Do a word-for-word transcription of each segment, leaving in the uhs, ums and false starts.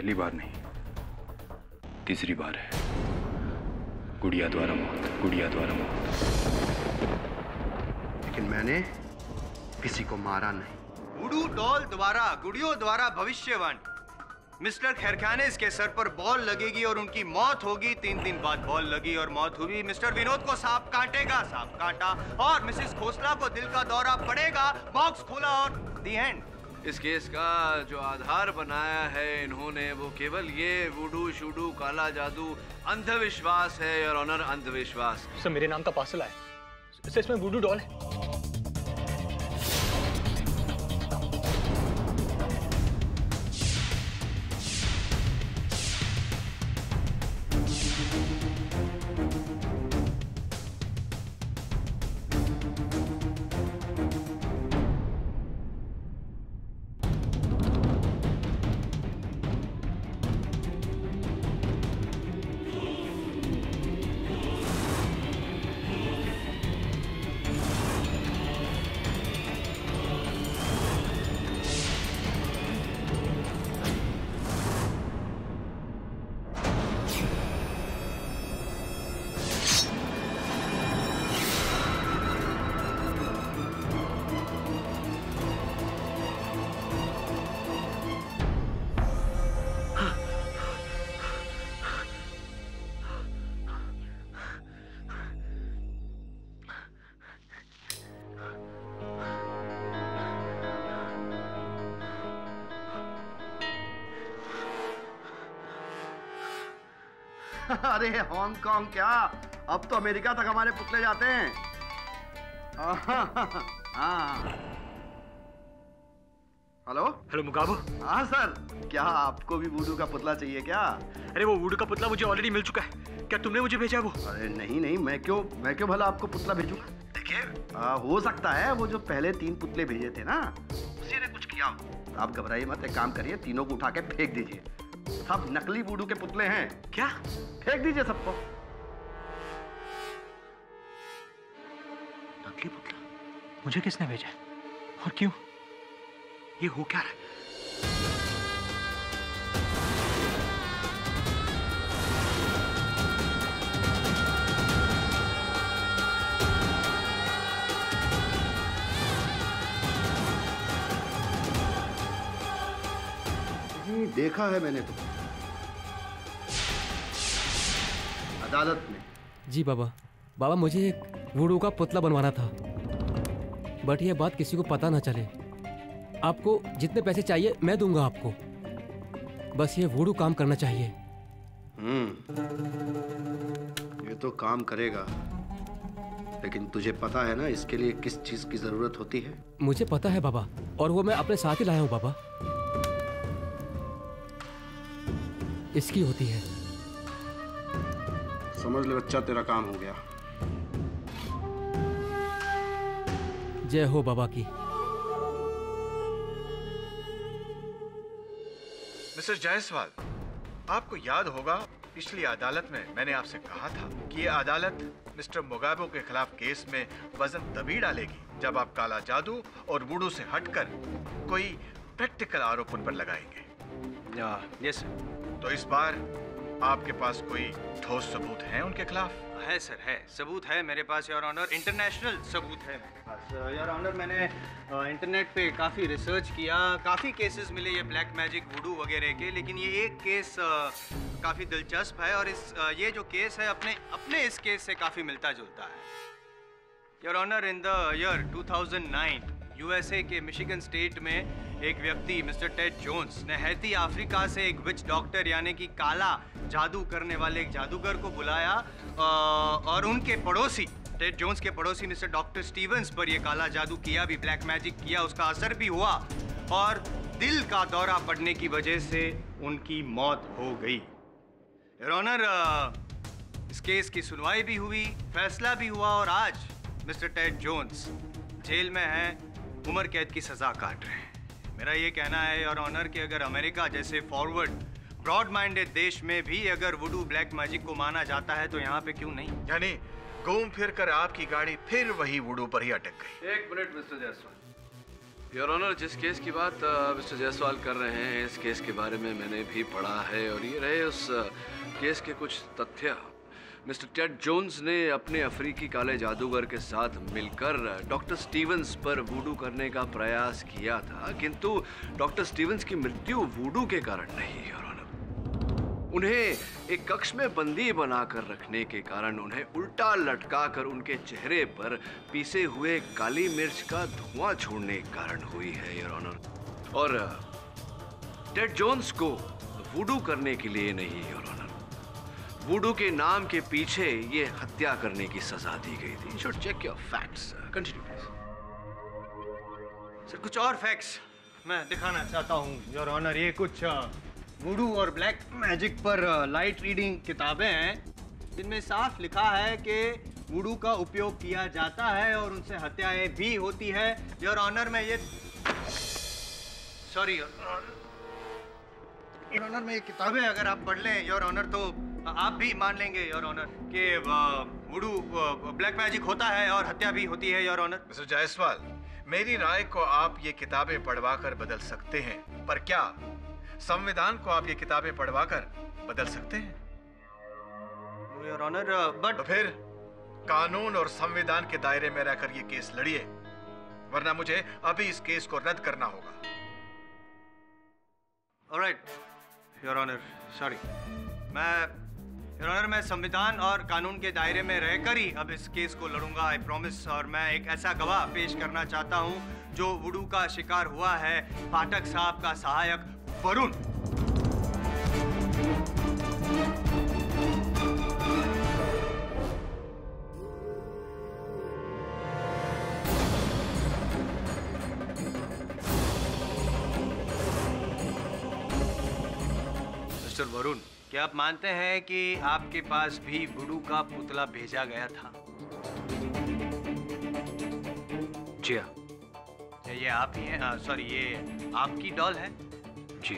पहली बार नहीं, तीसरी बार है। गुड़िया द्वारा मौत, गुड़िया द्वारा मौत। लेकिन मैंने किसी को मारा नहीं। वुडू डॉल द्वारा, गुड़ियों द्वारा भविष्यवाणी। मिस्टर खैरखानिस के सर पर बॉल लगेगी और उनकी मौत होगी। तीन दिन बाद बॉल लगी और मौत हुई। मिस्टर विनोद को सांप काटेगा, सांप काटा। और मिसेस खोसला को दिल का दौरा पड़ेगा, बॉक्स खोला और द एंड। इस केस का जो आधार बनाया है इन्होंने, वो केवल ये वुडू शूडू काला जादू अंधविश्वास है। योर ऑनर, अंधविश्वास। सर मेरे नाम का पार्सल आया सर, इसमें वुडू डॉल है। अरे हांगकांग क्या, अब तो अमेरिका तक हमारे पुतले जाते हैं। हाँ। Hello hello Mugabo. हाँ सर, क्या आपको भी वुडू का पुतला चाहिए क्या? अरे वो वुडू का पुतला मुझे ऑलरेडी मिल चुका है, क्या तुमने मुझे भेजा वो? अरे नहीं नहीं, मैं क्यों मैं क्यों भला आपको पुतला भेजूंगा। देखिए, हो सकता है वो जो पहले तीन पुतले भेजे थे ना, उसी ने कुछ किया। आप घबराइए मत, एक काम करिए, तीनों को उठा के फेंक दीजिए। सब नकली वुडू के पुतले हैं। क्या? फेंक दीजिए सबको। नकली पुतला? मुझे किसने भेजा और क्यों? ये हो क्या रहा है? देखा है मैंने तो अदालत में। जी बाबा, बाबा मुझे एक वुडू का पुतला बनवाना था, बट ये बात किसी को पता ना चले। आपको जितने पैसे चाहिए मैं दूंगा आपको, बस ये वुडू काम करना चाहिए। हम्म, ये तो काम करेगा, लेकिन तुझे पता है ना इसके लिए किस चीज की जरूरत होती है? मुझे पता है बाबा, और वो मैं अपने साथ ही लाया हूँ बाबा। इसकी होती है। समझ ले बच्चा, तेरा काम हो गया। जय हो बाबा की। मिस्टर जायसवाल, आपको याद होगा पिछली अदालत में मैंने आपसे कहा था कि ये अदालत मिस्टर मुगाबे के खिलाफ केस में वजन तभी डालेगी जब आप काला जादू और वुडू से हटकर कोई प्रैक्टिकल आरोप उन पर लगाएंगे। Yes sir. तो इस बार आपके पास कोई ठोस सबूत है उनके खिलाफ? है सर, है सबूत है मेरे पास योर ऑनर, इंटरनेशनल सबूत है मेरे पास योर ऑनर। मैंने इंटरनेट पे काफ़ी रिसर्च किया, काफ़ी केसेस मिले ये ब्लैक मैजिक वुडू वगैरह के, लेकिन ये एक केस काफ़ी दिलचस्प है और इस आ, ये जो केस है अपने अपने इस केस से काफ़ी मिलता जुलता है your honour. In the year two thousand nine USA के मिशिगन स्टेट में एक व्यक्ति मिस्टर टेड जोन्स ने हैती अफ्रीका से एक विच डॉक्टर यानी कि काला जादू करने वाले एक जादूगर को बुलाया और उनके पड़ोसी टेड जोन्स के पड़ोसी मिस्टर डॉक्टर स्टीवंस पर यह काला जादू किया भी, ब्लैक मैजिक किया, उसका असर भी हुआ और दिल का दौरा पड़ने की वजह से उनकी मौत हो गई। योर ऑनर, इस केस की सुनवाई भी हुई, फैसला भी हुआ और आज मिस्टर टेड जोन्स जेल में हैं, उम्र कैद की सजा काट रहे हैं। मेरा ये कहना है योर ऑनर कि अगर अमेरिका जैसे फॉरवर्ड ब्रॉड माइंडेड देश में भी अगर वुडू ब्लैक मैजिक को माना जाता है तो यहाँ पे क्यों नहीं? यानी घूम फिर कर आपकी गाड़ी फिर वही वुडू पर ही अटक गई। एक minute mister Jaiswal, your honour, जिस केस की बात मिस्टर जायसवाल कर रहे हैं, इस केस के बारे में मैंने भी पढ़ा है और ये रहे उस केस के कुछ तथ्य। मिस्टर टेड जोन्स ने अपने अफ्रीकी काले जादूगर के साथ मिलकर डॉक्टर स्टीवंस पर वूडू करने का प्रयास किया था, किंतु डॉक्टर स्टीवंस की मृत्यु वूडू के कारण नहीं, योर ऑनर। उन्हें एक कक्ष में बंदी बनाकर रखने के कारण उन्हें उल्टा लटकाकर उनके चेहरे पर पीसे हुए काली मिर्च का धुआं छोड़ने के कारण हुई है, योर ऑनर। और टेड जोन्स को वूडू करने के लिए नहीं, योर ऑनर। वूडू के नाम के पीछे ये हत्या करने की सजा दी गई थी। Should check your facts. Continue please. Sir, कुछ और फैक्ट्स मैं दिखाना चाहता हूँ योर ऑनर। ये कुछ वुडू और ब्लैक मैजिक पर लाइट रीडिंग किताबें हैं, जिनमें साफ लिखा है कि वुडू का उपयोग किया जाता है और उनसे हत्याएं भी होती है। योर ऑनर, मैं ये सॉरी योर ऑनर, में ये किताबें अगर आप पढ़ लें योर ऑनर, तो आप भी मान लेंगे योर ऑनर कि वुडू ब्लैक मैजिक होता है और हत्या भी होती है योर ऑनर। मिस्टर जायसवाल, मेरी राय को आप ये किताबें पढ़वाकर बदल सकते हैं, पर क्या संविधान को आप ये किताबें पढ़वाकर बदल सकते हैं? योर ऑनर, बट तो फिर कानून और संविधान के दायरे में रहकर ये केस लड़िए, वरना मुझे अभी इस केस को रद्द करना होगा। Alright your honour, sorry. मैं योर ऑनर, मैं संविधान और कानून के दायरे में रहकर ही अब इस केस को लड़ूंगा, आई प्रॉमिस। और मैं एक ऐसा गवाह पेश करना चाहता हूं जो वुडू का शिकार हुआ है, पाठक साहब का सहायक वरुण। मिस्टर वरुण, क्या आप मानते हैं कि आपके पास भी वुडू का पुतला भेजा गया था? जी हाँ। ये आप ही हैं? सॉरी, ये आपकी डॉल है? जी।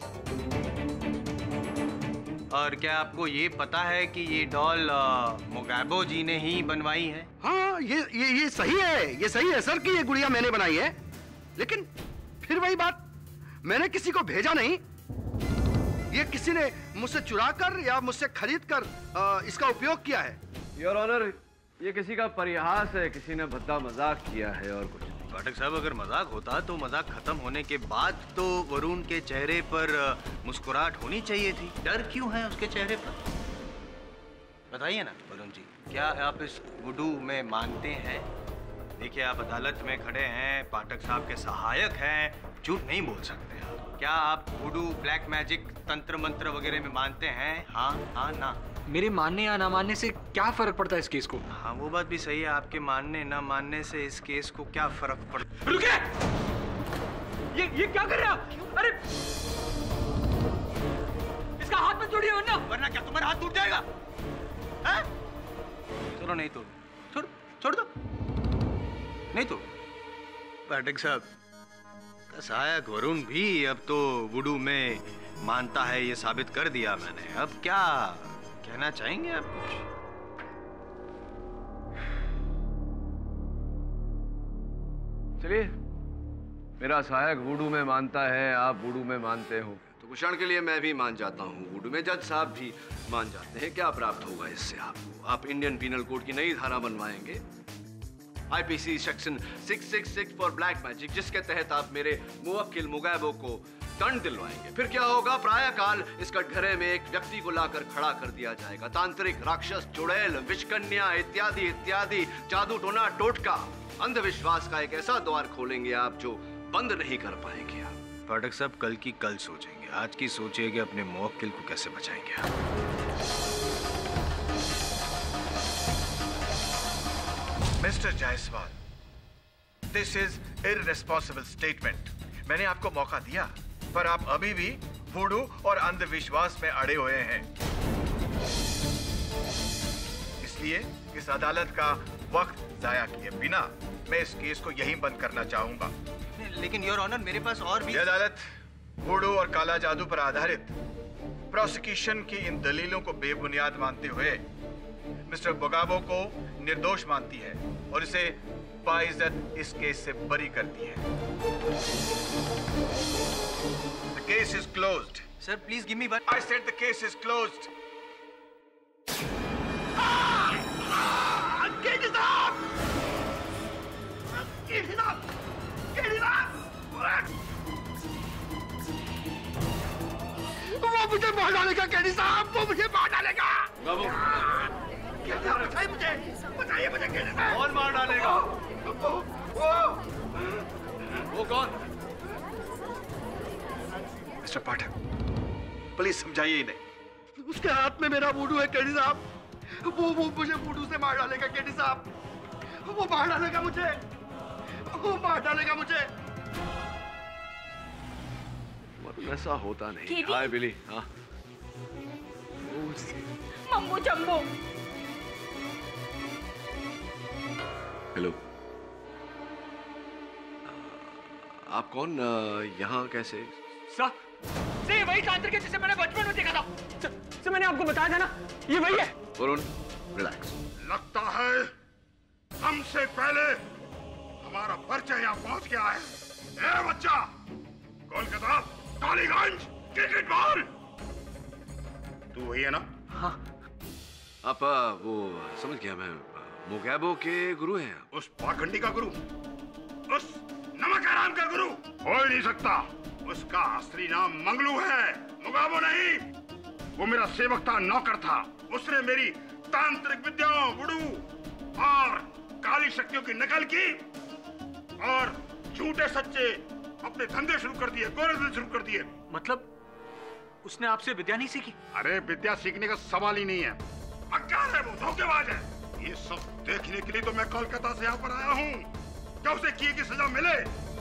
और क्या आपको ये पता है कि ये डॉल मोगैबो जी ने ही बनवाई है? हाँ, ये ये ये सही है, ये सही है सर कि ये गुड़िया मैंने बनाई है, लेकिन फिर वही बात, मैंने किसी को भेजा नहीं। ये किसी ने मुझसे चुरा कर या मुझसे खरीद कर आ, इसका उपयोग किया है। योर ऑनर, ये किसी का परिहास है, किसी ने भद्दा मजाक किया है और कुछ। पाठक साहब, अगर मजाक होता तो मजाक खत्म होने के बाद तो वरुण के चेहरे पर मुस्कुराहट होनी चाहिए थी। डर क्यों है उसके चेहरे पर? बताइए ना वरुण जी, क्या आप इस वुडू में मानते हैं? देखिए, आप अदालत में खड़े हैं, पाठक साहब के सहायक हैं, झूठ नहीं बोल सकते आप। क्या आप वुडू, ब्लैक मैजिक, तंत्र मंत्र वगैरह में मानते हैं? हाँ हाँ ना? मेरे मानने या ना मानने से क्या फर्क पड़ता है इस केस को? हाँ, वो बात भी सही है, आपके मानने ना मानने से इस केस को क्या फर्क पड़ता? रुके! ये ये क्या कर रहे हैं आप? अरे इसका हाथ मत तोड़िए, वरना वरना क्या तुम्हारा हाथ टूट जाएगा? हैं? चलो नहीं तोड़, छोड़ छोड़ दो, नहीं तोड़। पाठक साहब का सहायक वरुण भी अब तो वुडू में मानता है, ये साबित कर दिया मैंने। अब क्या कहना चाहेंगे आप कुछ? चलिए, मेरा सहायक वुडू में मानता है, आप वुडू में मानते हो, तो कुछ क्षण के लिए मैं भी मान जाता हूँ वुडू में। जज साहब भी मान जाते हैं। क्या प्राप्त होगा इससे आपको? आप इंडियन पीनल कोड की नई धारा बनवाएंगे, IPC section six six six for black magic, जिसके तहत आप मेरे मुवक्किल मुगैबो को दंड दिलवाएंगे। फिर क्या होगा? प्राय काल इस कटघरे में एक व्यक्ति को लाकर खड़ा कर दिया जाएगा। तांत्रिक, राक्षस, चुड़ैल, विषकन्या इत्यादि इत्यादि जादू टोना टोटका अंधविश्वास का एक ऐसा द्वार खोलेंगे आप जो बंद नहीं कर पाएंगे आप। पाठक साहब, कल की कल सोचेंगे, आज की सोचिए कि अपने मुवक्किल को कैसे बचाएंगे आप। Mister Jaiswal, this is irresponsible statement. मैंने आपको मौका दिया, पर आप अभी भी वुडू और अंधविश्वास में अड़े हुए हैं। इसलिए इस अदालत का वक्त जाया किए बिना मैं इस केस को यहीं बंद करना चाहूंगा। लेकिन योर ऑनर, मेरे पास और भी। यह अदालत वुडू और काला जादू पर आधारित प्रोसिक्यूशन की इन दलीलों को बेबुनियाद मानते हुए मिस्टर मोगैबो को निर्दोष मानती है और इसे बाइज्जत इस केस से बरी करती है। The case is closed. Sir, please give me one. I said the case is closed. KD साहब! केडी साहब! केडी साहब! वो मुझे मार डालेगा केडी साहब, वो मुझे मार डालेगा। बाबू, केडी साहब बताइए मुझे, बताइए मुझे केडी साहब। कौन मार डालेगा? वो वो वो कौन? मिस्टर पाठक, प्लीज समझाइए इन्हें। उसके हाथ में मेरा वुडू है केडी साहब। वो वो मुझे वुडू से मार डालेगा केडी साहब। वो मार डालेगा मुझे, वो मार डालेगा मुझे। ऐसा होता नहीं। केवी? हाय बिली। हाँ, मम्मू जम्बो। हेलो। आप कौन? यहाँ कैसे? सर, सर ये वही तांत्रिक है जिसे मैंने बचपन में देखा था। सर, सर मैंने आपको बताया था ना, ये वही है। वरुण, रिलैक्स। लगता है हमसे पहले हमारा परिचय यहाँ पहुंच गया है। ए बच्चा, कोलकाता, टॉलीगंज, क्रिकेट बॉल, तू वही है ना? हाँ। आप आ, वो समझ गया मैं। मोगैबो के गुरु हैं आप? उस पाखंडी का गुरु, उस नमक हराम का गुरु हो ही नहीं सकता। उसका असली नाम मंगलू है, मुगाबो नहीं। वो मेरा सेवक था, नौकर था। उसने मेरी तांत्रिक विद्याओं, वुडू और काली शक्तियों की नकल की और झूठे सच्चे अपने धंधे शुरू कर दिए, गोरे धंधे शुरू कर दिए। मतलब उसने आपसे विद्या नहीं सीखी? अरे विद्या सीखने का सवाल ही नहीं है। मक्कार है वो, धोखेबाज है। ये सब देखने के लिए तो मैं कोलकाता से यहाँ पर आया हूँ, क्या उसे किए की सजा मिले।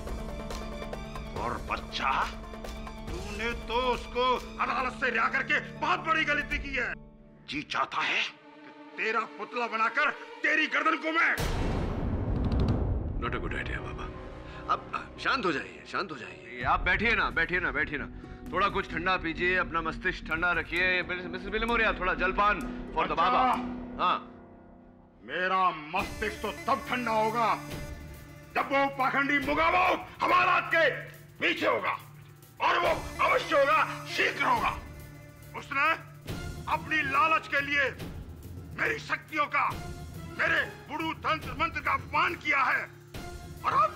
और बच्चा, तूने तो उसको अदालत से रिहा करके बहुत बड़ी गलती की है। जी चाहता है कि तेरा पुतला बनाकर तेरी गर्दन को मैं। नॉट अ गुड आइडिया बाबा। अब शांत हो जाइए, शांत हो जाइए। आप बैठिए ना, बैठिए ना, बैठिए ना। थोड़ा कुछ ठंडा पीजिए, अपना मस्तिष्क ठंडा रखिए। मिसेस बिलिमोरिया, थोड़ा जलपान फॉर द बाबा। हाँ। मेरा मस्तिष्क तो तब ठंडा होगा जब वो पाखंडी मुगाबो हमारा के पीछे होगा, और वो अवश्य होगा, शीघ्र होगा। उसने अपनी लालच के लिए मेरी शक्तियों का, मेरे वुडू तंत्र मंत्र का अपमान किया है, और अब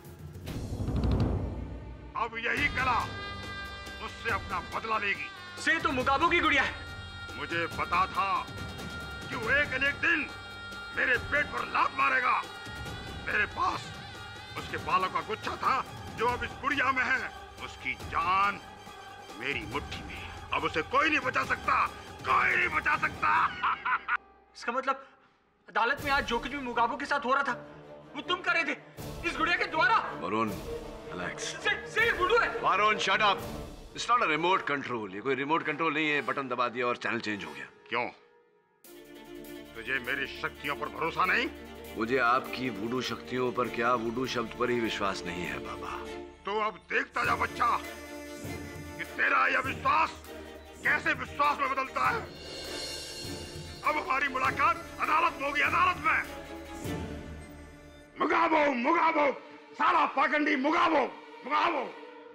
अब यही कला उससे अपना बदला लेगी। से तो मुगाबो की गुड़िया है। मुझे पता था कि वो एक न एक दिन मेरे पेट पर लात मारेगा। मेरे पास उसके बालों का गुच्छा था जो अब इस गुड़िया में है। उसकी जान मेरी मुट्ठी में है। अब उसे कोई नहीं बचा सकता, कोई नहीं बचा सकता। इसका मतलब अदालत में आज जो कुछ भी मुगाबो के साथ हो रहा था वो तुम कर रहे थे इस गुड़िया के द्वारा। वरुण, रिलैक्स। से, से गुडू है। Varun, shut up. It's not a remote control. ये कोई रिमोट कंट्रोल नहीं है, बटन दबा दिया और चैनल चेंज हो गया। क्यों? तुझे मेरी शक्तियों पर भरोसा नहीं? मुझे आपकी वुडू शक्तियों पर क्या, वुडू शब्द पर ही विश्वास नहीं है बाबा। तो अब देखता जा बच्चा कि तेरा यह विश्वास कैसे विश्वास में बदलता है। अब हमारी मुलाकात अदालत में होगी, अदालत में। मुगाबो, मुगाबो, साला पाखंडी मुगाबो, मुगाबो।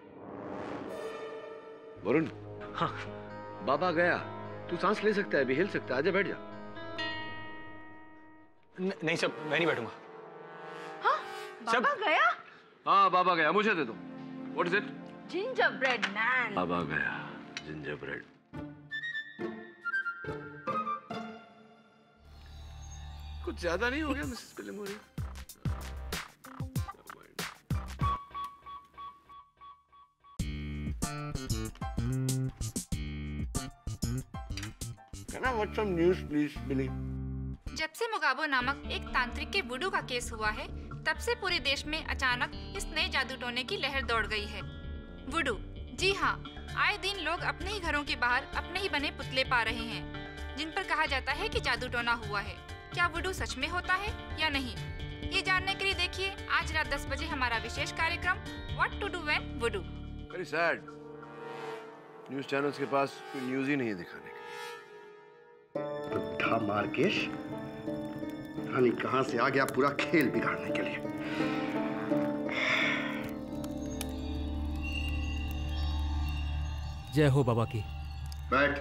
वरुण, हाँ, बाबा गया। तू सांस ले सकता है, अभी हिल सकता है। आजा बैठ जा। नहीं सब, मैं नहीं बैठूंगा। हाँ, बाबा गया? हाँ, बाबा गया। मुझे दे दो। What is it? Ginger bread नान। बाबा गया, जिंजर ब्रेड। कुछ ज्यादा नहीं हो गया Mrs Bilimoria? Can I watch some news, please, Billy? जब से मुगाबो नामक एक तांत्रिक के वुडू का केस हुआ है, तब से पूरे देश में अचानक इस नए जादू टोने की लहर दौड़ गई है। वुडू, जी हाँ, आए दिन लोग अपने ही घरों के बाहर अपने ही बने पुतले पा रहे हैं, जिन पर कहा जाता है कि जादू टोना हुआ है। क्या वुडू सच में होता है या नहीं, ये जानने के लिए देखिए आज रात दस बजे हमारा विशेष कार्यक्रम what to do when voodoo. Very sad, news channels के पास कोई न्यूज ही नहीं है दिखाने के। बुड्ढा मार्केश, पता नहीं कहां से आ गया पूरा खेल बिगाड़ने के लिए। जय हो बाबा की। बैठ।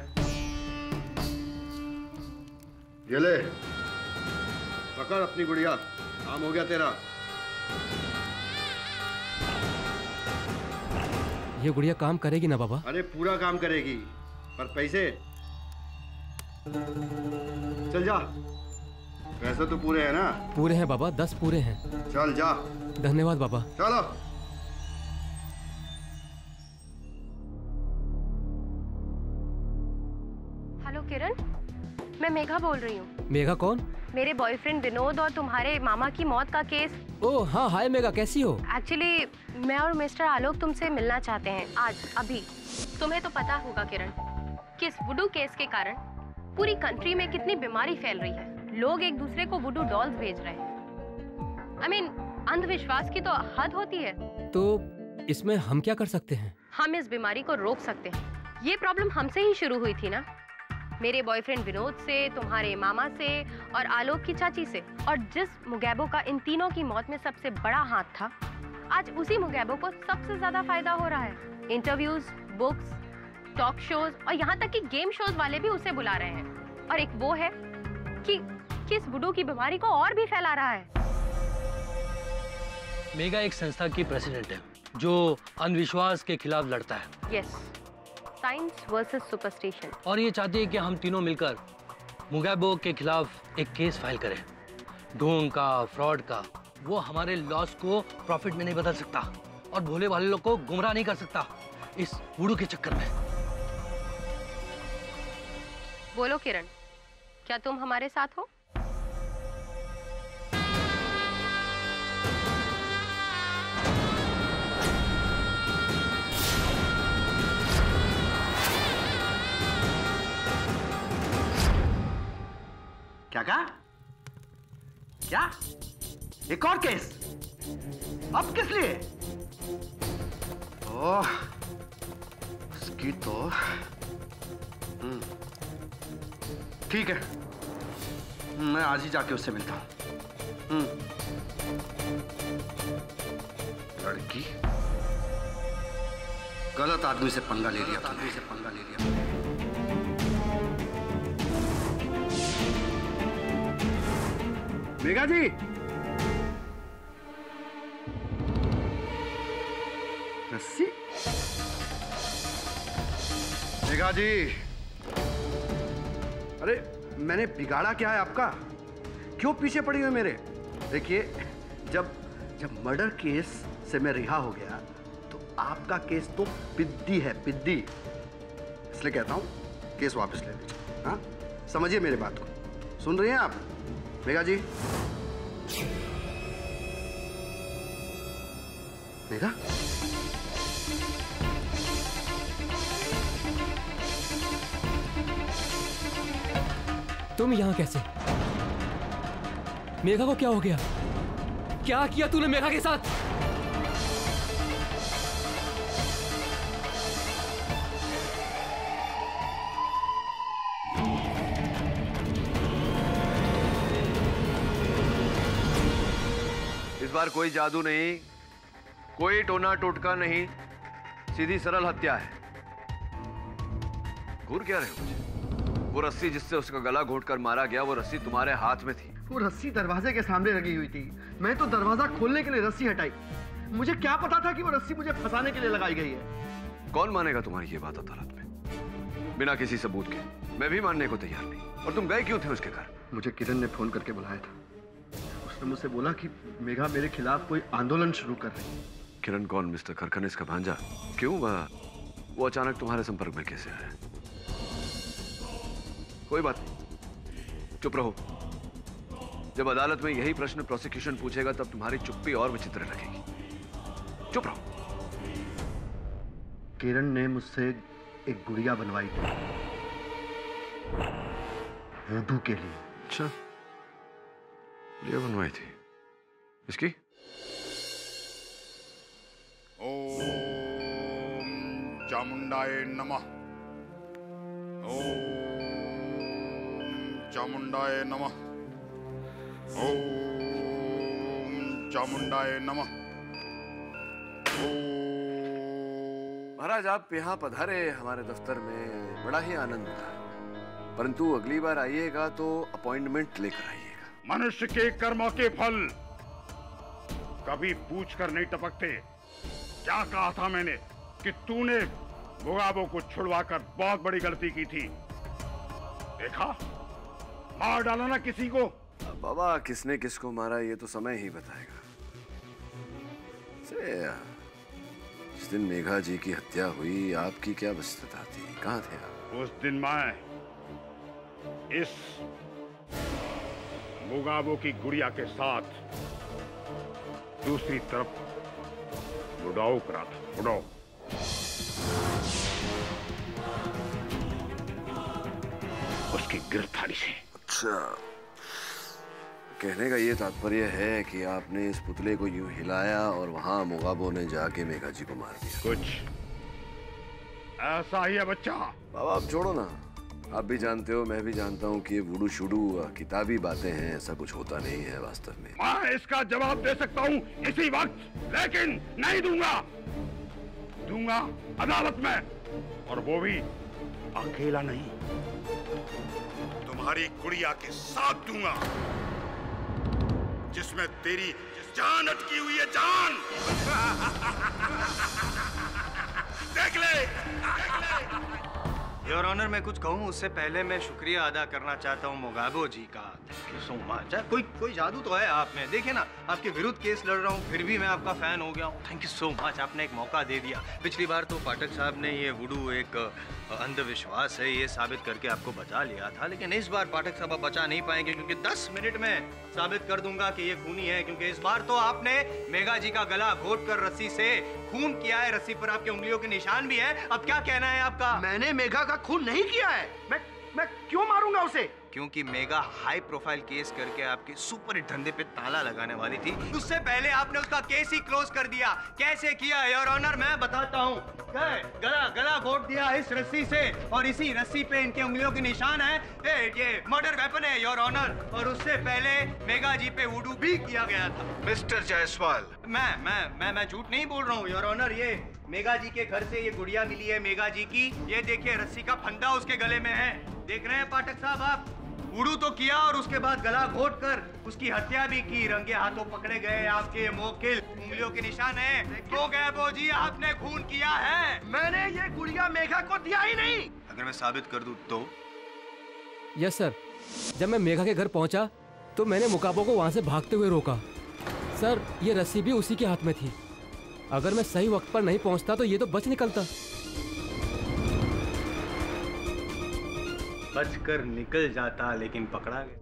ये ले, पकड़ अपनी गुड़िया, काम हो गया तेरा। ये गुड़िया काम करेगी ना बाबा? अरे पूरा काम करेगी, पर पैसे? चल जा। पैसे तो पूरे हैं ना? पूरे हैं बाबा, दस पूरे हैं। चल जा। धन्यवाद बाबा। चलो। हेलो किरण, मैं मेघा बोल रही हूँ। मेघा कौन? मेरे बॉयफ्रेंड विनोद और तुम्हारे मामा की मौत का केस। ओह हाँ, हाय मेघा, कैसी हो? एक्चुअली मैं और मिस्टर आलोक तुमसे मिलना चाहते हैं आज, अभी। तुम्हें तो पता होगा किरण, कि इस वुडू केस के कारण पूरी कंट्री में कितनी बीमारी फैल रही है। लोग एक दूसरे को वुडू डॉल्स भेज रहे हैं। आई मीन अंधविश्वास की तो हद होती है। तो इसमें हम क्या कर सकते हैं? हम इस बीमारी को रोक सकते हैं। ये प्रॉब्लम हमसे ही शुरू हुई थी ना, मेरे बॉयफ्रेंड विनोद से, तुम्हारे मामा से और आलोक की चाची से। और जिस मुगैबो का इन तीनों की मौत में सबसे बड़ा हाथ था, आज उसी मुगैबो को सबसे ज्यादा फायदा हो रहा है। इंटरव्यूज, बुक्स, टॉक शोज और यहाँ तक कि गेम शोज वाले भी उसे बुला रहे हैं। और एक वो है कि किस वुडू की बीमारी को और भी फैला रहा है। मेगा एक संस्था की प्रेसिडेंट है जो अंधविश्वास के खिलाफ लड़ता है। Yes, science versus superstition. और ये चाहती है कि हम तीनों मिलकर मुगैबो के खिलाफ एक केस फाइल करें। ढोंग का, फ्रॉड का। वो हमारे लॉस को प्रॉफिट में नहीं बदल सकता और भोले वाले लोग को गुमराह नहीं कर सकता इस वुडू के चक्कर में। बोलो किरण, क्या तुम हमारे साथ हो? क्या कहा? क्या? एक और केस? अब किस लिए? ओह, उसकी तो हम्म, ठीक है, मैं आज ही जाके उससे मिलता हूं। हम्म, लड़की गलत आदमी से पंगा ले लिया, आदमी से पंगा ले लिया। मेघा जी, रस्सी? मेघा जी, अरे मैंने बिगाड़ा क्या है आपका? क्यों पीछे पड़ी हुई मेरे? देखिए, जब जब मर्डर केस से मैं रिहा हो गया तो आपका केस तो पिद्दी है, पिद्दी। इसलिए कहता हूं केस वापस ले लीजिए। हाँ, समझिए मेरी बात को। सुन रही हैं आप मेघा जी? मेघा, तुम यहां कैसे? मेघा को क्या हो गया? क्या किया तूने मेघा के साथ? इस बार कोई जादू नहीं, कोई टोना टोटका नहीं, सीधी सरल हत्या है। घूर क्या रहे हो मुझे? वो रस्सी जिससे उसका गला घोंटकर मारा गया, वो रस्सी तुम्हारे हाथ में थी। वो रस्सी दरवाजे के सामने लगी हुई थी। मैं तो दरवाजा खोलने के लिए रस्सी हटाई। मुझे क्या पता था कि वो रस्सी मुझे फंसाने के लिए लगाई गई है। कौन मानेगा तुम्हारी ये बात अदालत में बिना किसी सबूत के? मैं भी मानने को तैयार नहीं। और तुम गए क्यों थे उसके घर? मुझे किरण ने फोन करके बुलाया था। उसने मुझसे बोला कि मेघा मेरे खिलाफ कोई आंदोलन शुरू कर रही है। किरण कौन? मिस्टर खरखनेस का भांजा? क्यों? वह वो अचानक तुम्हारे संपर्क में कैसे आया? कोई बात नहीं, चुप रहो। जब अदालत में यही प्रश्न प्रोसिक्यूशन पूछेगा तब तुम्हारी चुप्पी और विचित्र लगेगी। चुप रहो। किरण ने मुझसे एक गुड़िया बनवाई थी वुडू के लिए। अच्छा, गुड़िया बनवाई थी इसकी? ओम चामुंडाय नमः। ओम चामुंडाय नमः। ओम चामुंडाय नमः। महाराज, आप यहाँ पधारे हमारे दफ्तर में, बड़ा ही आनंद था। परंतु अगली बार आइएगा तो अपॉइंटमेंट लेकर आइएगा। मनुष्य के कर्मों के फल कभी पूछ कर नहीं टपकते। क्या कहा था मैंने कि तूने मुगाबो को छुड़वाकर बहुत बड़ी गलती की थी। देखा, मार डाला ना किसी को। बाबा, किसने किसको मारा ये तो समय ही बताएगा। से जिस दिन मेघा जी की हत्या हुई, आपकी क्या व्यस्तता थी? कहाँ थे आप? उस दिन मैं इस मुगाबो की गुड़िया के साथ दूसरी तरफ उड़ाऊ करा था। उड़ाऊ उसकी गिरफ्तारी से। अच्छा, कहने का ये तात्पर्य है कि आपने इस पुतले को यूं हिलाया और वहां मुगाबो ने जाके मेघा जी को मार दिया। कुछ ऐसा ही है बच्चा। बाबा, आप छोड़ो ना। आप भी जानते हो, मैं भी जानता हूँ कि ये वुडू शुडू किताबी बातें हैं, ऐसा कुछ होता नहीं है वास्तव में। मैं इसका जवाब दे सकता हूँ इसी वक्त, लेकिन नहीं दूंगा। दूंगा अदालत में, और वो भी अकेला नहीं, तुम्हारी गुड़िया के साथ दूंगा, जिसमें तेरी जान अटकी हुई है। जान देख ले, देख ले। योर ऑनर, मैं कुछ कहूँ उससे पहले मैं शुक्रिया अदा करना चाहता हूँ मुगाबो जी का। Thank you so much. कोई कोई जादू तो है आप में। देखिए ना, आपके विरुद्ध केस लड़ रहा हूँ, फिर भी मैं आपका फैन हो गया हूँ। थैंक यू सो मच, आपने एक मौका दे दिया। पिछली बार तो पाठक साहब ने ये वुडू एक अंधविश्वास है ये साबित करके आपको बचा लिया था, लेकिन इस बार पाठक साहब बचा नहीं पाएंगे, क्योंकि दस मिनट में साबित कर दूंगा कि ये खूनी है। क्योंकि इस बार तो आपने मेघा जी का गला घोट कर रस्सी से खून किया है। रस्सी पर आपके उंगलियों के निशान भी है। अब क्या कहना है आपका? मैंने मेघा का खून नहीं किया है। मैं मैं क्यों मारूंगा उसे? क्योंकि मेघा हाई प्रोफाइल केस करके आपके सुपर हिट धंधे पे ताला लगाने वाली थी। उससे पहले आपने उसका केस ही क्लोज कर दिया। कैसे किया योर ऑनर? मैं बताता हूँ। गला गला घोट दिया इस रस्सी से, और इसी रस्सी पे इनके उंगलियों के निशान है। ए, ये मर्डर वेपन है योर ऑनर। और उससे पहले मेघा जी पे वुडू भी किया गया था। मिस्टर जायसवाल, मैं मैं मैं मैं झूठ नहीं बोल रहा हूँ योर ऑनर। ये मेघा जी के घर से ये गुड़िया मिली है मेघा जी की। ये देखिए, रस्सी का फंदा उसके गले में है। देख रहे हैं पाठक साहब आप? वुडू तो किया और उसके बाद गला घोट कर उसकी हत्या भी की। रंगे हाथों पकड़े गए आपके मोकिल, उंगलियों के निशान है। तो गैबो जी, आपने खून किया है। मैंने ये गुड़िया मेघा को दिया ही नहीं। अगर मैं साबित कर दूं तो? Yes sir. जब मैं मेघा के घर पहुंचा तो मैंने मुकाबो को वहां से भागते हुए रोका। सर, ये रस्सी भी उसी के हाथ में थी। अगर मैं सही वक्त पर नहीं पहुंचता तो ये तो बच निकलता। बचकर निकल जाता, लेकिन पकड़ा गया।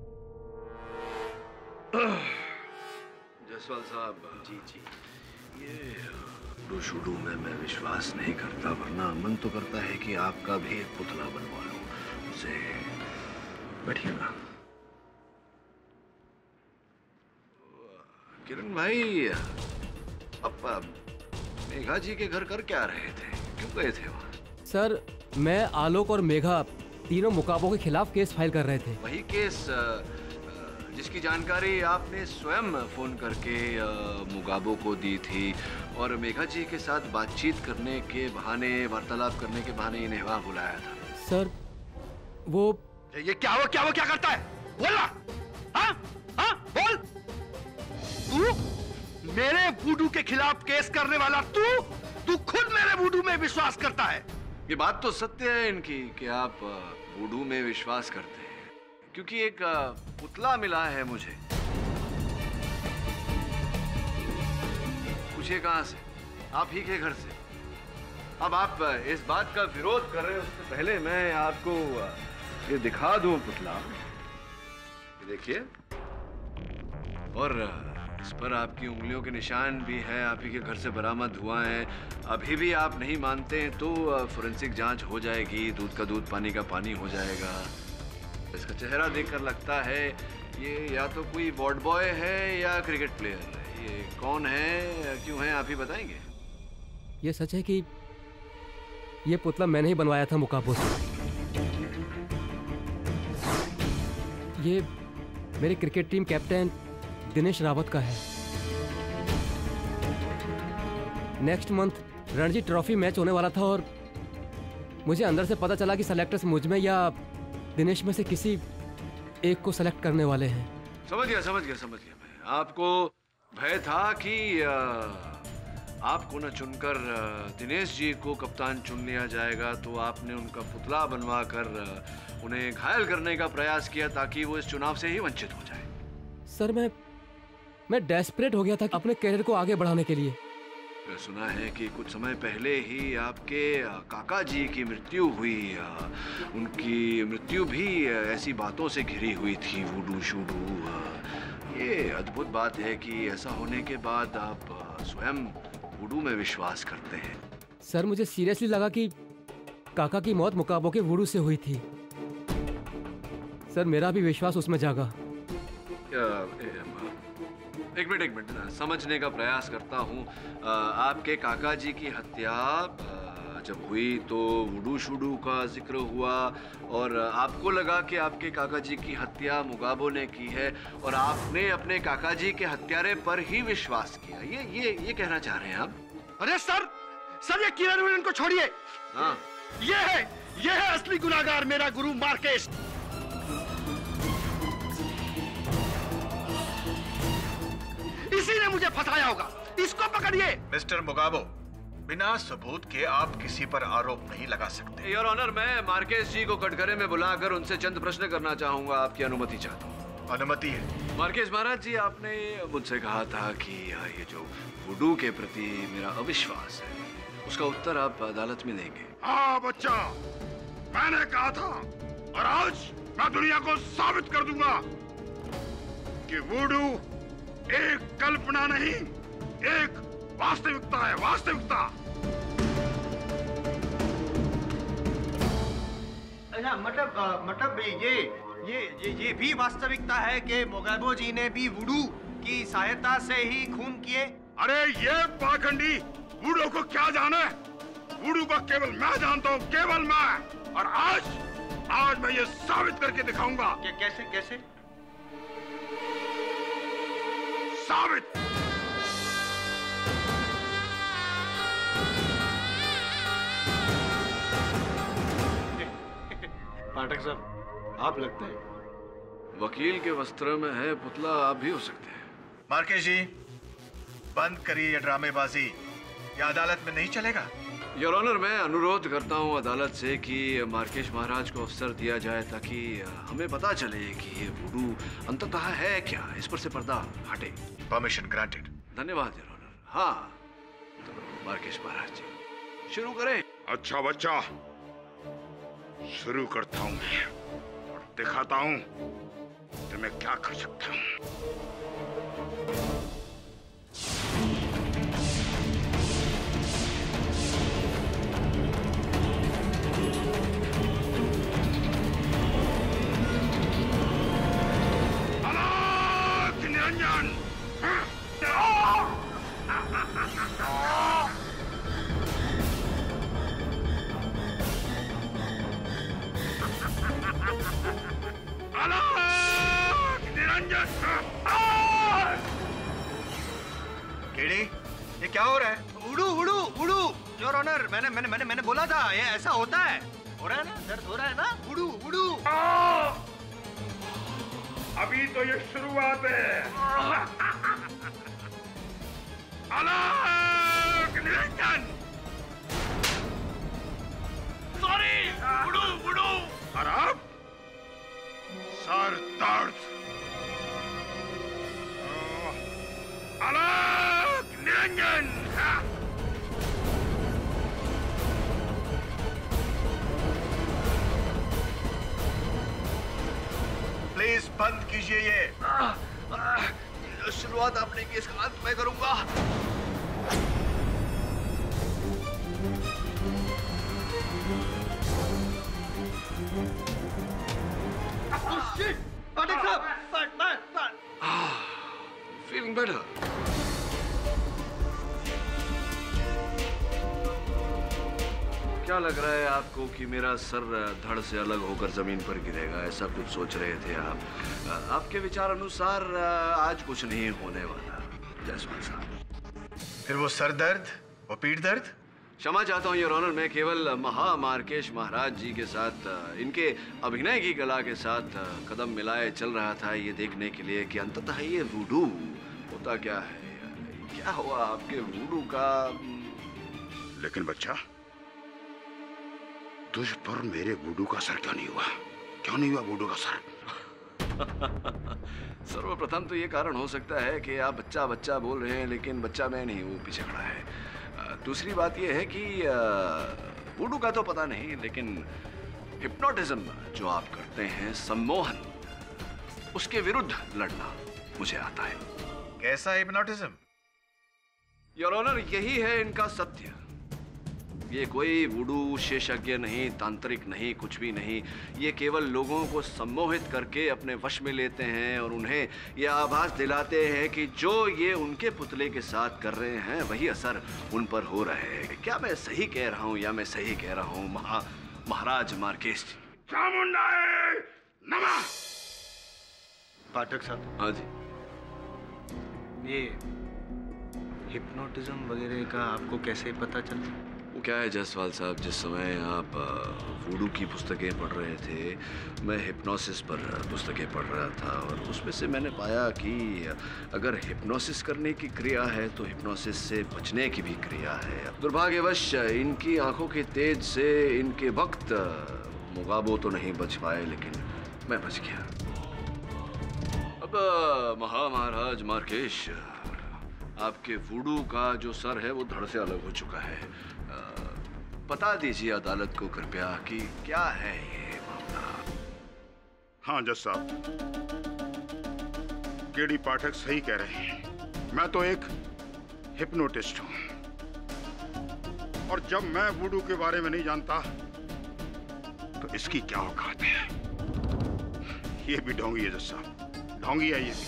जायसवाल साहब, जी जी, ये वुडू शुडू में मैं विश्वास नहीं करता, वरना मन तो करता है कि आपका भी एक पुतला बनवा लूं। उसे बैठिएगा। किरण भाई, अब मेघा जी के घर कर क्या रहे थे? क्यों गए थे वहाँ? सर, मैं, आलोक और मेघा तीनों मुकाबों के खिलाफ केस फाइल कर रहे थे। वही केस जिसकी जानकारी आपने स्वयं फोन करके मुगाबो को दी थी, और मेघा जी के साथ बातचीत करने के बहाने, वार्तालाप करने के बहाने इन्हें वहाँ बुलाया था। सर, वो ये क्या वो क्या वो क्या करता है? बोल ना। हाँ हाँ बोल। तू मेरे वुडू के खिलाफ केस करने वाला तू तू खुद मेरे वुडू में विश्वास करता है। ये बात तो सत्य है इनकी कि आप वुडू में विश्वास करते हैं, क्योंकि एक पुतला मिला है मुझे। पूछिए कहाँ से? आप ही के घर से। अब आप इस बात का विरोध कर रहे हैं, उससे पहले मैं आपको ये दिखा दूं पुतला। ये देखिए, और इस पर आपकी उंगलियों के निशान भी हैं, आप ही के घर से बरामद हुआ है। अभी भी आप नहीं मानते हैं तो फोरेंसिक जांच हो जाएगी, दूध का दूध पानी का पानी हो जाएगा। इसका चेहरा देखकर लगता है ये या तो कोई वार्ड बॉय है या क्रिकेट प्लेयर है। ये कौन है, क्यों है, आप ही बताएंगे? ये सच है कि ये पुतला मैंने ही बनवाया था मुकाबो से। ये मेरी cricket team captain Dinesh Rawat का है। Next month Ranji trophy match होने वाला था और मुझे अंदर से पता चला कि सेलेक्टर्स मुझ में या दिनेश में से किसी एक को सेलेक्ट करने वाले हैं। समझ गया समझ गया समझ गया मैं। आपको भय था कि आ, आपको न चुनकर दिनेश जी को कप्तान चुन लिया जाएगा, तो आपने उनका पुतला बनवाकर उन्हें घायल करने का प्रयास किया ताकि वो इस चुनाव से ही वंचित हो जाए। सर मैं मैं डेस्परेट हो गया था अपने कैरियर को आगे बढ़ाने के लिए। मैं सुना है कि कुछ समय पहले ही आपके काका जी की मृत्यु हुई। उनकी मृत्यु भी ऐसी बातों से घिरी हुई थी, वुडू शूडू। ये अद्भुत बात है कि ऐसा होने के बाद आप स्वयं वुडू में विश्वास करते हैं। सर मुझे सीरियसली लगा कि काका की मौत मुकाबो के वुडू से हुई थी। सर मेरा भी विश्वास उसमें जागा। एक मिनट एक मिनट समझने का प्रयास करता हूँ। आपके काका जी की हत्या जब हुई तो वुडू शुडू का जिक्र हुआ और आपको लगा कि आपके काका जी की हत्या मुगाबो ने की है और आपने अपने काका जी के हत्यारे पर ही विश्वास किया। ये ये ये कहना चाह रहे हैं आप? अरे सर सर ये किरण विलन को छोड़िए। हाँ ये है ये है असली गुनाहगार, मेरा गुरु मार्केस। इसी ने मुझे फंसाया होगा, इसको पकड़िए। मिस्टर मुगाबो, बिना सबूत के आप किसी पर आरोप नहीं लगा सकते। योर ऑनर, मैं मार्केस जी को कटघरे में बुलाकर उनसे चंद प्रश्न करना चाहूंगा। आपकी अनुमति चाहता हूँ। अनुमति है। मार्केस महाराज जी, आपने मुझसे कहा था कि ये जो वुडू के प्रति मेरा अविश्वास है उसका उत्तर आप अदालत में देंगे। हाँ बच्चा, मैंने कहा था और आज मैं दुनिया को साबित कर दूंगा कि वुडू एक कल्पना नहीं, एक वास्तविकता है, वास्तविकता। अच्छा, मतलब आ, मतलब ये ये ये ये भी वास्तविकता है कि मुगाबो जी ने भी वुडू की सहायता से ही खून किए? अरे ये पाखंडी वुडू को क्या जाने? वुडू को केवल मैं जानता हूँ, केवल मैं। और आज आज मैं ये साबित करके दिखाऊंगा। कि कैसे कैसे साबित? पाठक साहब, आप लगते हैं वकील के वस्त्र में है पुतला, आप भी हो सकते हैं। मार्केस जी, बंद करिए ये ड्रामेबाजी, ये अदालत में नहीं चलेगा। योर ऑनर, मैं अनुरोध करता हूँ अदालत से कि मार्केश महाराज को अवसर दिया जाए ताकि हमें पता चले कि ये वुडू अंततः है क्या। इस पर से पर्दा हटे। Permission granted. धन्यवाद योर ऑनर। हाँ तो मार्केश महाराज जी शुरू करें। अच्छा बच्चा, शुरू करता हूँ मैं और दिखाता हूँ कि मैं क्या कर सकता हूँ। निरंजन, निरंजन। केडी, ये क्या हो रहा है? वुडू वुडू वुडू। योर ऑनर, मैंने मैंने मैंने मैंने बोला था ये ऐसा होता है। हो रहा है ना, दर्द हो रहा है ना? वुडू वुडू। अभी तो ये शुरुआत है। अलग निरंजन। सॉरी वुडू वुडू। और अब सर दर्द। अलग निरंजन। प्लीज बंद कीजिए ये। शुरुआत आपने की, इसका अंत मैं करूंगा। Feeling better. क्या लग रहा है आपको कि मेरा सर धड़ से अलग होकर जमीन पर गिरेगा? ऐसा कुछ सोच रहे थे आप? आपके विचार अनुसार आज कुछ नहीं होने वाला जायसवाल साहब। फिर वो सर दर्द, वो पीठ दर्द? क्षमा चाहता हूँ योर ऑनर, मैं केवल महा मार्केश महाराज जी के साथ इनके अभिनय की कला के साथ कदम मिलाए चल रहा था, ये देखने के लिए कि अंततः ये वुडू होता क्या है, क्या हुआ आपके वुडू का। लेकिन बच्चा, तुझ पर मेरे वुडू का असर क्यों नहीं हुआ? क्यों नहीं हुआ वुडू का असर? सर्वप्रथम तो ये कारण हो सकता है कि आप बच्चा बच्चा बोल रहे हैं, लेकिन बच्चा मैं नहीं, वो पीछे खड़ा है। दूसरी बात यह है कि वुडू का तो पता नहीं, लेकिन हिप्नोटिज्म जो आप करते हैं, सम्मोहन, उसके विरुद्ध लड़ना मुझे आता है। कैसा हिप्नोटिज्म? योर ऑनर, यही है इनका सत्य। ये कोई वुडू विशेषज्ञ नहीं, तांत्रिक नहीं, कुछ भी नहीं। ये केवल लोगों को सम्मोहित करके अपने वश में लेते हैं और उन्हें यह आभास दिलाते हैं कि जो ये उनके पुतले के साथ कर रहे हैं वही असर उन पर हो रहा है। क्या मैं सही कह रहा हूँ या मैं सही कह रहा हूँ महा महाराज मार्केश जी? चामुंडा नमः। पाठक साहब। हाँ जी। ये हिप्नोटिज्म वगैरह का आपको कैसे पता चला? वो क्या है जायसवाल साहब, जिस समय आप वुडू की पुस्तकें पढ़ रहे थे, मैं हिप्नोसिस पर पुस्तकें पढ़ रहा था और उसमें से मैंने पाया कि अगर हिप्नोसिस करने की क्रिया है तो हिप्नोसिस से बचने की भी क्रिया है। दुर्भाग्यवश इनकी आंखों के तेज से इनके वक्त मुगाबो तो नहीं बच पाए, लेकिन मैं बच गया। अब महा महाराज मार्केश, आपके वुडू का जो सर है वो धड़ से अलग हो चुका है। बता दीजिए अदालत को कृपया कि क्या है ये मामला। हाँ जज साहब, केडी पाठक सही कह रहे हैं। मैं तो एक हिप्नोटिस्ट हूं और जब मैं वुडू के बारे में नहीं जानता तो इसकी क्या औकात है। ये भी ढोंगी है जज साहब, ढोंगी है ये भी।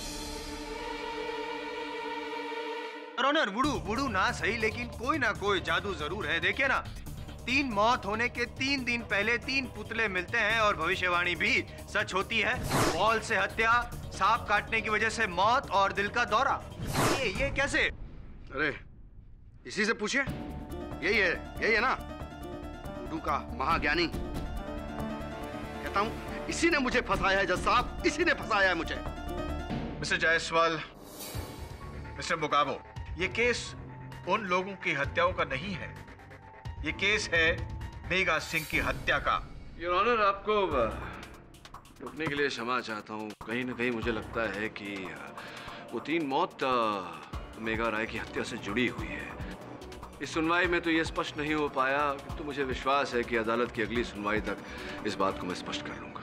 ऑनर, वुडू वुडू ना सही, लेकिन कोई ना कोई जादू जरूर है। देखिए ना, तीन मौत होने के तीन दिन पहले तीन पुतले मिलते हैं और भविष्यवाणी भी सच होती है। बॉल से हत्या, सांप काटने की वजह से मौत और दिल का दौरा। ये ये कैसे? अरे इसी से पूछिए, यही है यही है ना वुडू का महाज्ञानी। कहता हूँ इसी ने मुझे फंसाया है जज साहब, इसी ने फंसाया है मुझे। मिस्टर जायसवाल, मिस्टर मुगाबो, ये केस उन लोगों की हत्याओं का नहीं है, ये केस है मेघा सिंह की हत्या का। योर ऑनर, आपको रुकने के लिए क्षमा चाहता हूँ। कहीं ना कहीं मुझे लगता है कि वो तीन मौत मेघा राय की हत्या से जुड़ी हुई है। इस सुनवाई में तो ये स्पष्ट नहीं हो पाया, तो मुझे विश्वास है कि अदालत की अगली सुनवाई तक इस बात को मैं स्पष्ट कर लूंगा।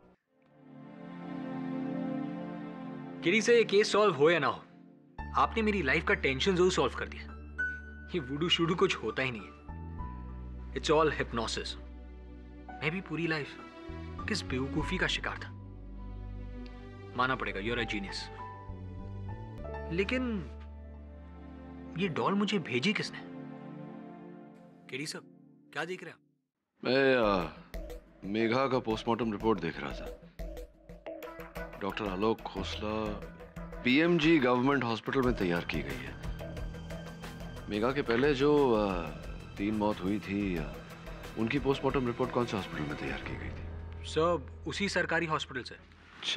किरी से ये केस सॉल्व हो या ना हो, आपने मेरी लाइफ का टेंशन जरूर सॉल्व कर दिया। ये वुडू शुडू कुछ होता ही नहीं है, इट्स ऑल हिप्नोसिस। मैं भी पूरी लाइफ किस बेवकूफी का शिकार था। माना पड़ेगा, यू आर अ जीनियस। लेकिन ये डॉल मुझे भेजी किसने? केडी साहब, क्या देख रहे हैं? मैं आ, मेघा का पोस्टमार्टम रिपोर्ट देख रहा था। Doctor Alok Khosla PMG government hospital में तैयार की गई है। मेघा के पहले जो आ, तीन मौत हुई थी, आ, उनकी पोस्टमार्टम रिपोर्ट कौन से हॉस्पिटल में तैयार की गई थी? सब उसी सरकारी हॉस्पिटल से। अच्छा,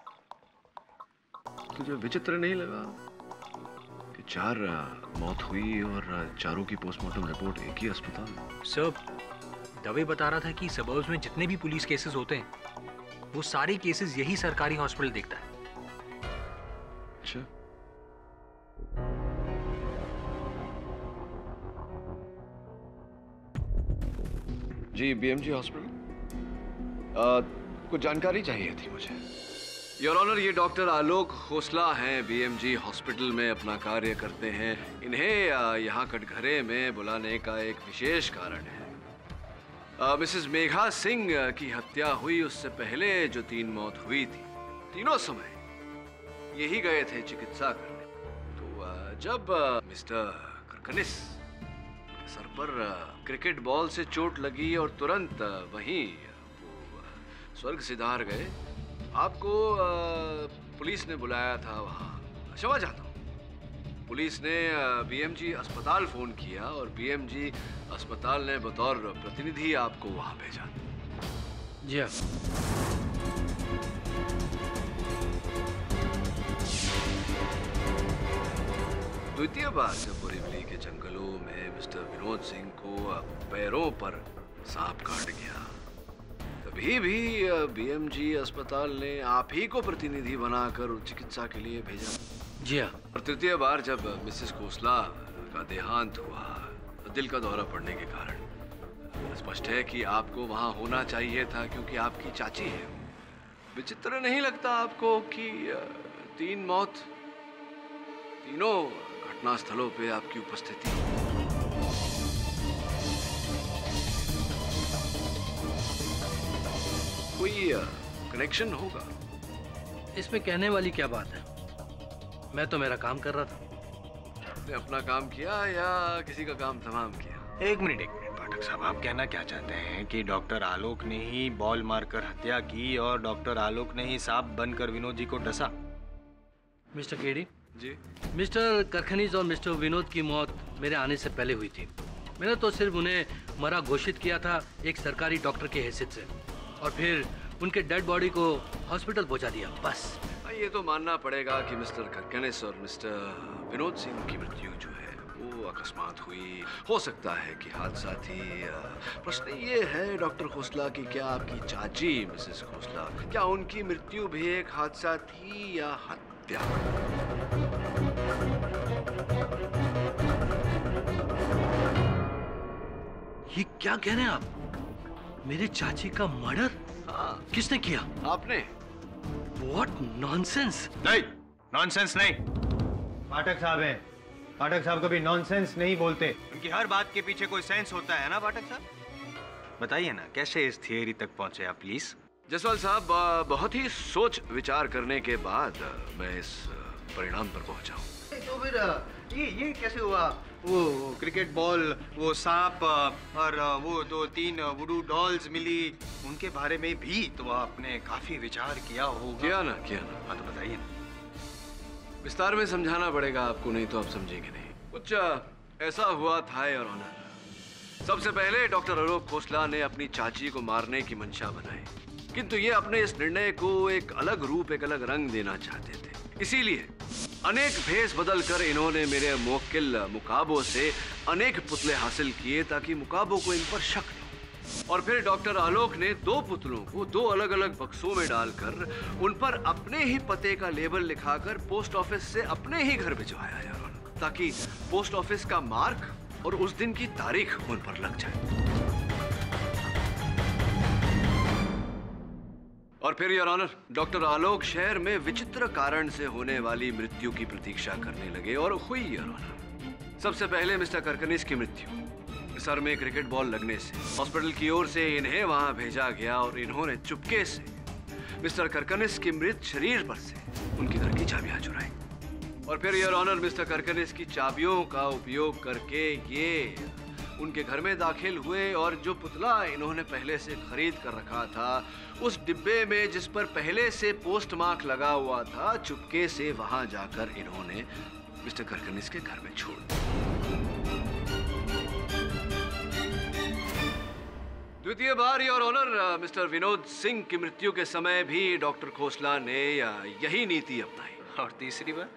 तुझे विचित्र नहीं लगा कि चार आ, मौत हुई और चारों की पोस्टमार्टम रिपोर्ट एक ही अस्पताल में? सब दवे बता रहा था कि सबर्ब्स में जितने भी पुलिस केसेस होते हैं वो सारे केसेस यही सरकारी हॉस्पिटल देखता है। अच्छा, जी बीएमजी हॉस्पिटल, कुछ जानकारी चाहिए थी मुझे। योर ऑनर, ये डॉक्टर आलोक खोसला हैं, बीएमजी हॉस्पिटल में अपना कार्य करते हैं। इन्हें आ, यहाँ कटघरे में बुलाने का एक विशेष कारण है। आ, मिसेस मेघा सिंह की हत्या हुई उससे पहले जो तीन मौत हुई थी, तीनों समय यही गए थे चिकित्सा करने। तो आ, जब आ, मिस्टर करकनिस सर पर क्रिकेट बॉल से चोट लगी और तुरंत वहीं वो स्वर्ग सिधार गए। आपको पुलिस ने बुलाया था वहाँ। क्षमा चाहता हूँ। पुलिस ने बीएमजी अस्पताल फोन किया और बीएमजी अस्पताल ने बतौर प्रतिनिधि आपको वहाँ भेजा। जी हाँ। द्वितीय बार जब बोरीवली के जंगलों में मिस्टर विनोद सिंह को पैरों पर सांप काट गया, तभी भी बीएमजी अस्पताल ने आप ही को प्रतिनिधि बनाकर चिकित्सा के लिए भेजा। जी हाँ। और तृतीय बार जब मिसेस खोसला का देहांत हुआ दिल का दौरा पड़ने के कारण, स्पष्ट है कि आपको वहां होना चाहिए था क्योंकि आपकी चाची है। विचित्र नहीं लगता आपको कि तीन मौत, तीनों घटना स्थलों पे आपकी उपस्थिति? कोई कनेक्शन होगा? इसमें कहने वाली क्या बात है? मैं तो मेरा काम कर रहा था। आपने अपना काम किया या किसी का काम तमाम किया? एक मिनट एक मिनट पाठक साहब, आप कहना क्या चाहते हैं कि डॉक्टर आलोक ने ही बॉल मारकर हत्या की और डॉक्टर आलोक ने ही सांप बनकर विनोद जी को डसा? Mister KD ji, mister Karkhanis और मिस्टर विनोद की मौत मेरे आने से पहले हुई थी। मैंने तो सिर्फ उन्हें मरा घोषित किया था एक सरकारी डॉक्टर की हैसियत से, और फिर उनके डेड बॉडी को हॉस्पिटल पहुंचा दिया, बस। ये तो मानना पड़ेगा कि मिस्टर करकनिस और मिस्टर विनोद सिंह की मृत्यु जो है वो अकस्मात हुई। हो सकता है कि हादसा थी। प्रश्न ये है डॉक्टर खोसला कि क्या आपकी चाची मिसेस खोसला, क्या उनकी मृत्यु भी एक हादसा थी या हत्या? ये क्या कह रहे हैं आप? मेरे चाची का मर्डर? हाँ। किसने किया? आपने। What nonsense? नहीं, नॉनसेंस नहीं। पाठक साहब हैं। पाठक साहब कभी नॉनसेंस नहीं बोलते। उनकी हर बात के पीछे कोई सेंस होता है ना पाठक साहब? बताइए ना कैसे इस थियरी तक पहुंचे आप प्लीज। जसवाल साहब, बहुत ही सोच विचार करने के बाद मैं इस परिणाम पर पहुंचा हूँ। तो फिर ये ये कैसे हुआ? वो क्रिकेट बॉल, वो सांप और वो दो तीन वुडू डॉल्स मिली, उनके बारे में भी तो आपने काफी विचार किया होगा। किया ना किया ना हाँ, तो बताइए ना। विस्तार में समझाना पड़ेगा आपको, नहीं तो आप समझेंगे नहीं। कुछ ऐसा हुआ था योर ऑनर। सबसे पहले डॉक्टर आलोक खोसला ने अपनी चाची को मारने की मंशा बनाई, किंतु ये अपने इस निर्णय को एक अलग रूप, एक अलग रंग देना चाहते थे। इसीलिए अनेक भेष बदल कर इन्होंने मेरे मुवक्किल मुकाबो से अनेक पुतले हासिल किए ताकि मुकाबो को इन पर शक हो। और फिर डॉक्टर आलोक ने दो पुतलों को दो अलग अलग बक्सों में डालकर उन पर अपने ही पते का लेबल लिखाकर पोस्ट ऑफिस से अपने ही घर भिजवाया यार, ताकि पोस्ट ऑफिस का मार्क और उस दिन की तारीख उन पर लग जाए। और फिर योर ऑनर, डॉक्टर आलोक शहर में विचित्र कारण से होने वाली मृत्यु की प्रतीक्षा करने लगे और हुई योर ऑनर। सबसे पहले मिस्टर करकनिस की मृत्यु। सर में क्रिकेट बॉल लगने से हॉस्पिटल की ओर से इन्हें वहां भेजा गया और इन्होंने चुपके से मिस्टर करकनिस के मृत शरीर पर से उनके घर की चाबियां चुराई। और फिर योर ऑनर, मिस्टर करकनिस की चाबियों का उपयोग करके ये उनके घर में दाखिल हुए और जो पुतला इन्होंने पहले से खरीद कर रखा था उस डिब्बे में जिस पर पहले से पोस्ट मार्क लगा हुआ था, चुपके से वहां जाकर इन्होंने मिस्टर करकनिस के घर में छोड़ दिया। द्वितीय बार your honour, mister Vinod Singh की मृत्यु के समय भी डॉक्टर खोसला ने यही नीति अपनाई। और तीसरी बार?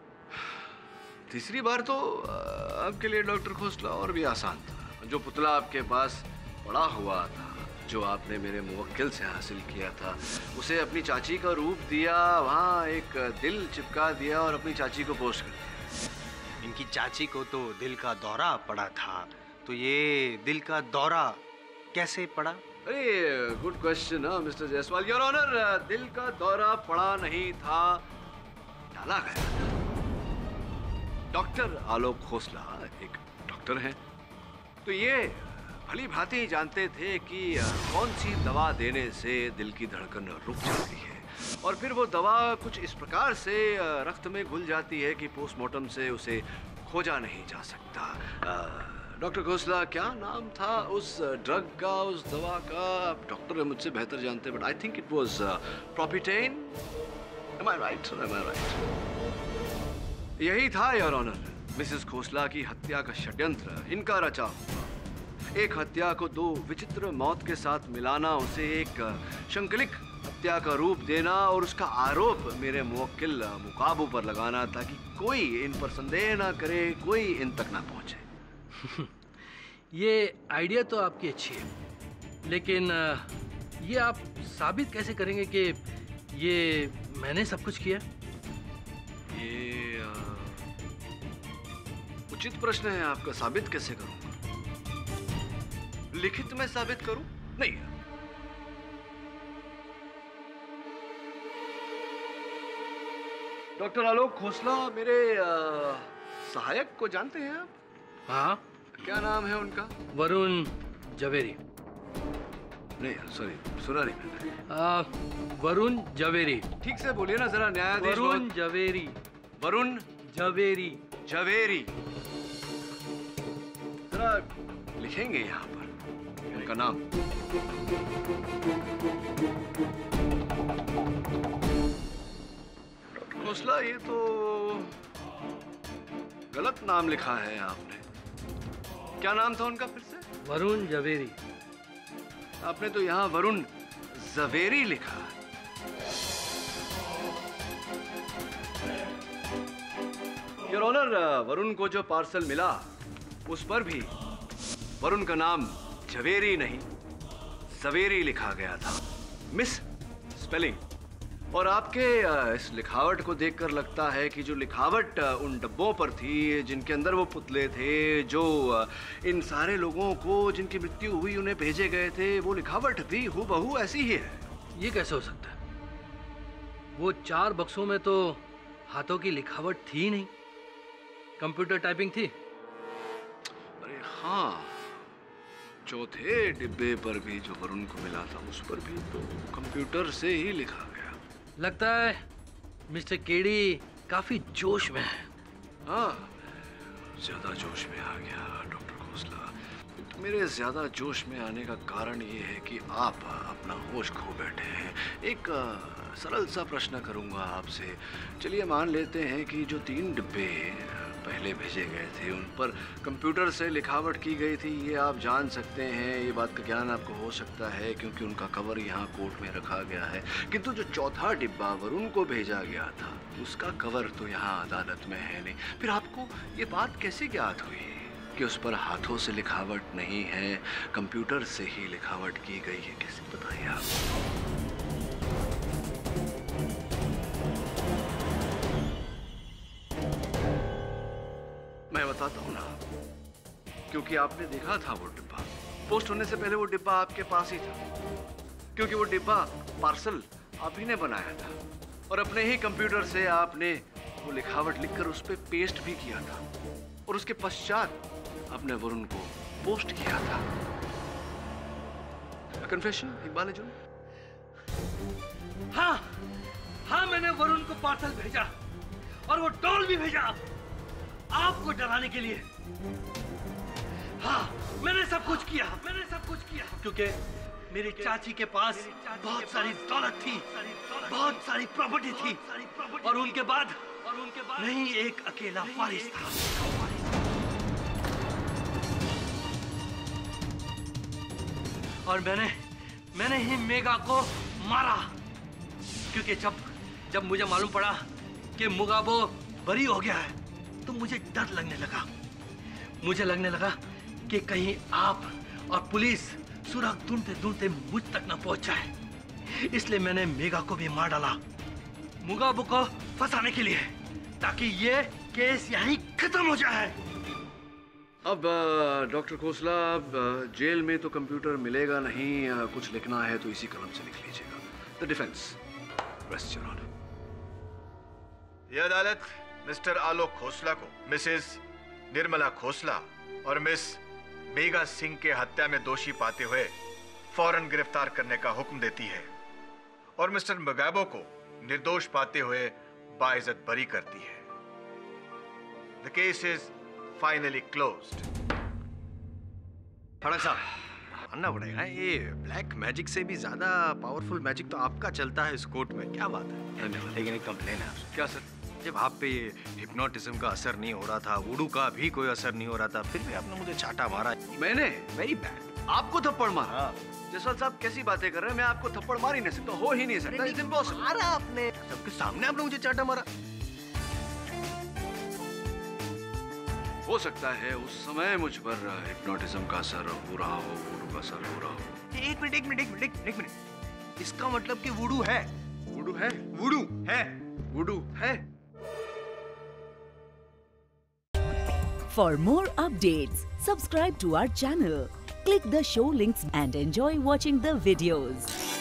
तीसरी बार तो आपके लिए डॉक्टर खोसला और भी आसान था। जो पुतला आपके पास पड़ा हुआ था, जो आपने मेरे मुवक्किल से हासिल किया था, उसे अपनी चाची का रूप दिया, वहाँ एक दिल चिपका दिया और अपनी चाची को पोस्ट कर दिया। इनकी चाची को तो दिल का दौरा पड़ा था, तो ये दिल का दौरा कैसे पड़ा? अरे गुड क्वेश्चन है मिस्टर जायसवाल। योर ऑनर, दिल का दौरा पड़ा नहीं था, डाला गया था। डॉक्टर आलोक खोसला एक डॉक्टर हैं, तो ये भली भांति जानते थे कि कौन सी दवा देने से दिल की धड़कन रुक जाती है, और फिर वो दवा कुछ इस प्रकार से रक्त में घुल जाती है कि पोस्टमार्टम से उसे खोजा नहीं जा सकता। डॉक्टर खोसला, क्या नाम था उस ड्रग का, उस दवा का? आप डॉक्टर है, मुझसे बेहतर जानते हैं, but I think it was प्रोपिटेन। Am I right? Am I right? यही था योर ऑनर। मिसेस खोसला की हत्या का षड्यंत्र इनका रचा हुआ। एक हत्या को दो विचित्र मौत के साथ मिलाना, उसे एक शंकलिक हत्या का रूप देना और उसका आरोप मेरे मुवक्किल मुकाबो पर लगाना, ताकि कोई इन पर संदेह ना करे, कोई इन तक ना पहुंचे। ये आइडिया तो आपकी अच्छी है, लेकिन ये आप साबित कैसे करेंगे कि ये मैंने सब कुछ किया? ये आ, उचित प्रश्न है आपका। साबित कैसे करूंगा? लिखित में साबित करूं? नहीं। डॉक्टर आलोक खोसला मेरे आ, सहायक को जानते हैं आप? हाँ। क्या नाम है उनका? वरुण जवेरी। नहीं सॉरी, सुना नहीं मैंने। आ, वरुण जवेरी। ठीक से बोलिए ना जरा, न्यायाधीश। वरुण जवेरी। वरुण जवेरी। जवेरी। जरा लिखेंगे यहाँ पर उनका नाम। डॉक्टर खोसला, ये तो गलत नाम लिखा है आपने। क्या नाम था उनका फिर से? वरुण जवेरी। आपने तो यहाँ वरुण जवेरी लिखा है। योर ऑनर, वरुण को जो पार्सल मिला उस पर भी वरुण का नाम जवेरी नहीं सवेरी लिखा गया था। Misspelling. और आपके इस लिखावट को देखकर लगता है कि जो लिखावट उन डब्बों पर थी जिनके अंदर वो पुतले थे, जो इन सारे लोगों को जिनकी मृत्यु हुई उन्हें भेजे गए थे, वो लिखावट भी हूबहू ऐसी ही है। ये कैसे हो सकता है? वो चार बक्सों में तो हाथों की लिखावट थी ही नहीं, कंप्यूटर टाइपिंग थी। अरे हाँ, चौथे डिब्बे पर भी जो वरुण को मिला था उस पर भी तो कंप्यूटर से ही लिखा गया। लगता है मिस्टर केडी काफी जोश में है। हाँ, ज्यादा जोश में आ गया डॉक्टर खोसला। तो मेरे ज्यादा जोश में आने का कारण ये है कि आप अपना होश खो बैठे हैं। एक सरल सा प्रश्न करूंगा आपसे। चलिए मान लेते हैं कि जो तीन डिब्बे पहले भेजे गए थे उन पर कंप्यूटर से लिखावट की गई थी, ये आप जान सकते हैं, ये बात का ज्ञान आपको हो सकता है क्योंकि उनका कवर यहाँ कोर्ट में रखा गया है। किंतु जो चौथा डिब्बा वरुण को भेजा गया था उसका कवर तो यहाँ अदालत में है नहीं। फिर आपको ये बात कैसे ज्ञात हुई कि उस पर हाथों से लिखावट नहीं है, कंप्यूटर से ही लिखावट की गई है? कैसे बताइए आप? मैं बताता हूँ ना, क्योंकि आपने देखा था वो डिब्बा। पोस्ट होने से पहले वो डिब्बा आपके पास ही था, क्योंकि वो डिब्बा पार्सल आप ही ने बनाया था और अपने ही कंप्यूटर से आपने वो लिखावट लिखकर उस पर पेस्ट भी किया था और उसके पश्चात आपने वरुण को पोस्ट किया था। कन्फेशन इकबाल जुन? हाँ, हाँ, मैंने वरुण को पार्सल भेजा और वो डॉल भी भेजा आपको डराने के लिए। हाँ, मैंने सब कुछ किया, मैंने सब कुछ किया क्योंकि मेरी चाची के पास बहुत सारी दौलत थी, बहुत सारी प्रॉपर्टी थी और उनके बाद और उनके बाद नहीं एक अकेला वारिस था। और मैंने मैंने ही मेगा को मारा क्योंकि जब जब मुझे मालूम पड़ा कि मुगाबो बरी हो गया है तो मुझे डर लगने लगा। मुझे लगने लगा कि कहीं आप और पुलिस सुराग ढूंढते ढूंढते मुझ तक न पहुंच जाए। इसलिए मैंने मेगा को भी मार डाला मुगाबो को फंसाने के लिए, ताकि ये केस यहीं खत्म हो जाए। अब डॉक्टर खोसला, अब जेल में तो कंप्यूटर मिलेगा नहीं, कुछ लिखना है तो इसी कलम से लिख लीजिएगा। The defence rest your honour. यह अदालत मिस्टर आलोक खोसला को मिसेस निर्मला खोसला और मिस मेगा सिंह के हत्या में दोषी पाते हुए फौरन गिरफ्तार करने का हुक्म देती है और मिस्टर मुगाबो को निर्दोष पाते हुए बाइज्जत बरी करती है। The case is finally closed. Phadak साहब, मानना पड़ेगा ये ब्लैक मैजिक से भी ज्यादा पावरफुल मैजिक तो आपका चलता है इस कोर्ट में। क्या बात है? लेकिन एक कंप्लेन है आपसे। क्या सर? जब आप पे ये हिप्नोटिज्म का असर नहीं हो रहा था, वुडू का भी कोई असर नहीं हो रहा था, फिर भी आपने मुझे चाटा मारा। मैंने? Very bad. आपको थप्पड़ मारा? जसवाल साहब कैसी बातें कर रहे हैं? मैं आपको थप्पड़ मार ही नहीं सकता, हो ही नहीं सकता। It's impossible. मारा आपने, सबके सामने आपने मुझे चाटा मारा। हो सकता है उस समय मुझ पर हिप्नोटिज्म का असर हो रहा हो, वुडू का असर हो रहा हो। एक मिनट एक मिनट एक मिनट एक मिनट, इसका मतलब कि वुडू है। वुडू है? वुडू है। वुडू है। For more updates, subscribe to our channel, click the show links and enjoy watching the videos.